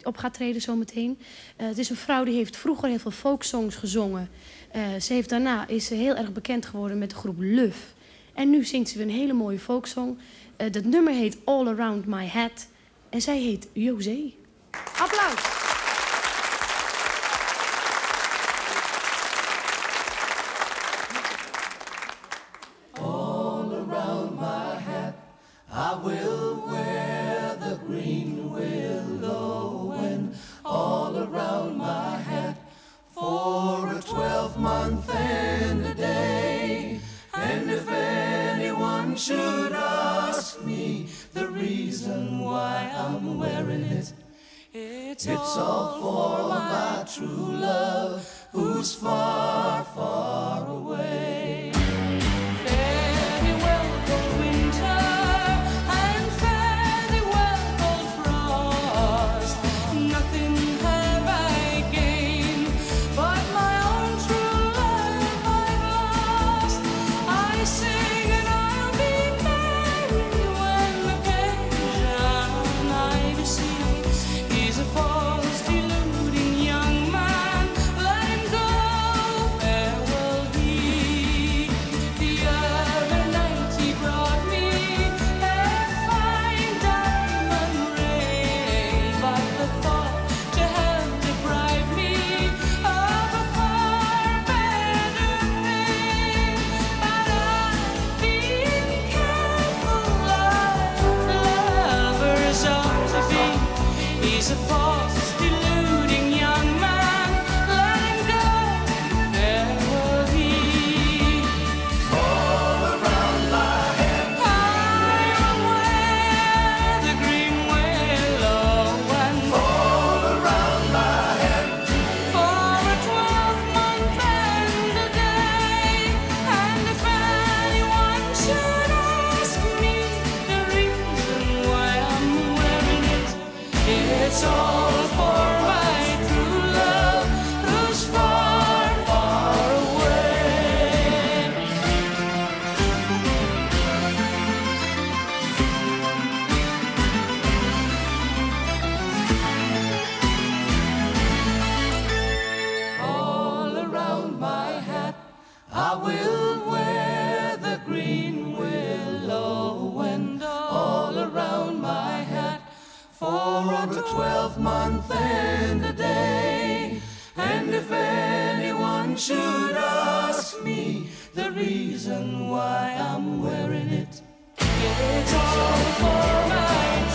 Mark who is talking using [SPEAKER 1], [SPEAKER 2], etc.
[SPEAKER 1] op gaat treden zometeen. Het is een vrouw die heeft vroeger heel veel folksongs gezongen. Daarna is ze heel erg bekend geworden met de groep Luf. En nu zingt ze weer een hele mooie folksong. Dat nummer heet All Around My Head. En zij heet José. Applaus!
[SPEAKER 2] All around my head I will wear the green willow, and all around my head for a 12-month and a day. And if anyone should ask me the reason why I'm wearing it, it's all for my true love who's far, far away. Fare well, cold winter, and fare well, cold frost. Nothing have I gained but my own true love I've lost. I sing and I'll be merry when occasion I deceive. He's a false, deluding young man. Let him go, farewell he. The other night he brought me a fine diamond ring, but the thought to have deprived me of a far better thing. But I've been careful like lovers ought to be. He's a false, deluding young man. Let him go, farewell he. All around my head I'll wear the green willow, and all around my head for a 12-month and a day. And if anyone should ask me the reason why I'm wearing it, it's all for my true love who's far, far away. All around my head I will wear the green willow, and all around my head for a 12-month and a day. And if anyone should ask me the reason why I'm wearing it, it's all for my